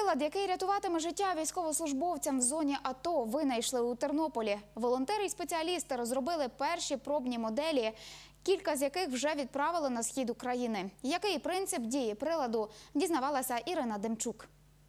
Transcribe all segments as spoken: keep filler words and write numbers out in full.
Прилад, який рятуватиме життя військовослужбовцям в зоні АТО, винайшли у Тернополі. Волонтери і спеціалісти розробили перші пробні моделі, кілька з яких вже відправили на схід України. Який принцип дії приладу, дізнавалася Ірина Демчук.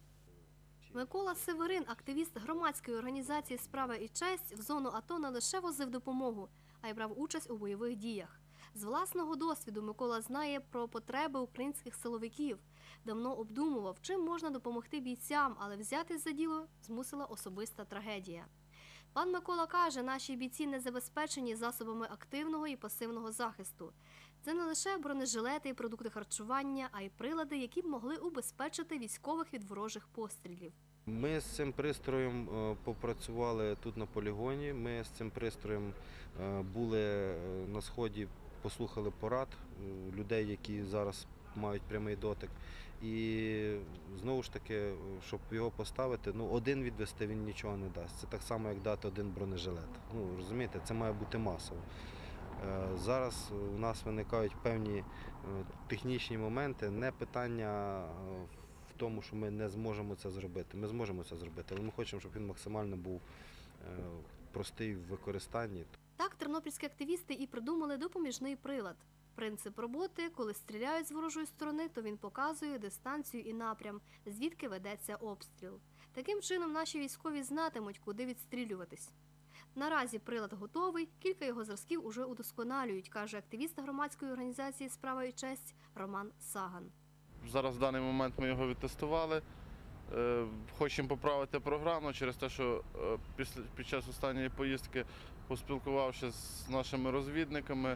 Микола Северин, активіст громадської організації «Справа і честь», в зону АТО не лише возив допомогу, а й брав участь у бойових діях. З власного досвіду Микола знає про потреби українських силовиків. Давно обдумував, чим можна допомогти бійцям, але взятись за діло змусила особиста трагедія. Пан Микола каже, наші бійці не забезпечені засобами активного і пасивного захисту. Це не лише бронежилети і продукти харчування, а й прилади, які б могли убезпечити військових від ворожих пострілів. Ми з цим пристроєм попрацювали тут на полігоні, ми з цим пристроєм були на сході, послухали порад людей, які зараз мають прямий дотик. І знову ж таки, щоб його поставити, ну один відвести він нічого не дасть. Це так само, як дати один бронежилет. Ну, розумієте, це має бути масово. Зараз у нас виникають певні технічні моменти, не питання в тому, що ми не зможемо це зробити. Ми зможемо це зробити, але ми хочемо, щоб він максимально був простий в використанні. Так тернопільські активісти і придумали допоміжний прилад. Принцип роботи – коли стріляють з ворожої сторони, то він показує дистанцію і напрям, звідки ведеться обстріл. Таким чином наші військові знатимуть, куди відстрілюватись. Наразі прилад готовий, кілька його зразків уже удосконалюють, каже активіст громадської організації «Справа і честь» Роман Саган. Зараз в даний момент ми його відтестували. Хочемо поправити програму через те, що під час останньої поїздки, поспілкувавшись з нашими розвідниками,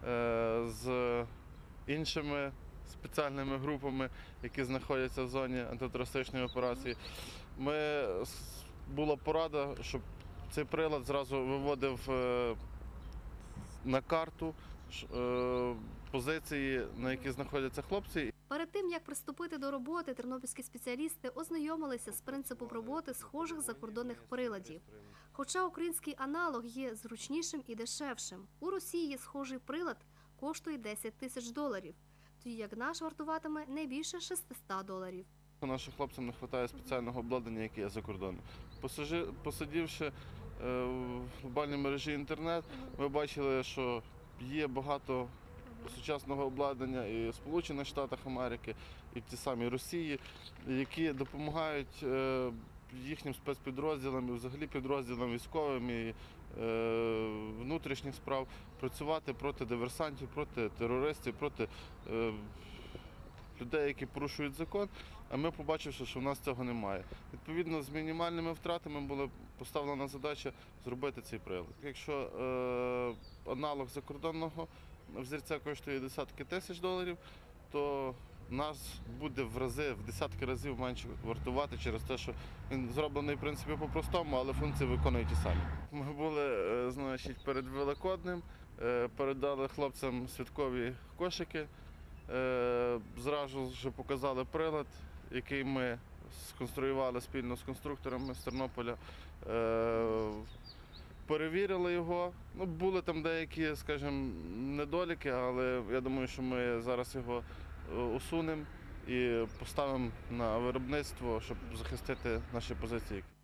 з іншими спеціальними групами, які знаходяться в зоні антитерористичної операції, ми, була порада, щоб цей прилад зразу виводив на карту позиції, на які знаходяться хлопці. Перед тим, як приступити до роботи, тернопільські спеціалісти ознайомилися з принципом роботи схожих закордонних приладів. Хоча український аналог є зручнішим і дешевшим. У Росії схожий прилад коштує десять тисяч доларів, тоді як наш вартуватиме не більше шестисот доларів. Нашим хлопцям не вистачає спеціального обладнання, яке є за кордоном. Посидівши в глобальній мережі інтернет, ми бачили, що є багато сучасного обладнання і в Сполучених Штатах Америки, і в тій самій Росії, які допомагають їхнім спецпідрозділам і взагалі підрозділам військовим і внутрішніх справ працювати проти диверсантів, проти терористів, проти людей, які порушують закон, а ми побачивши, що в нас цього немає. Відповідно, з мінімальними втратами була поставлена задача зробити цей прилад. Якщо е, аналог закордонного взірця коштує десятки тисяч доларів, то нас буде в рази, в десятки разів менше вартувати через те, що він зроблений, в принципі, по-простому, але функції виконує ті самі. Ми були, значить, перед Великоднем, передали хлопцям святкові кошики, зразу вже показали прилад, який ми сконструювали спільно з конструкторами з Тернополя. Перевірили його. Ну, були там деякі, скажімо, недоліки, але я думаю, що ми зараз його усунемо і поставимо на виробництво, щоб захистити наші позиції.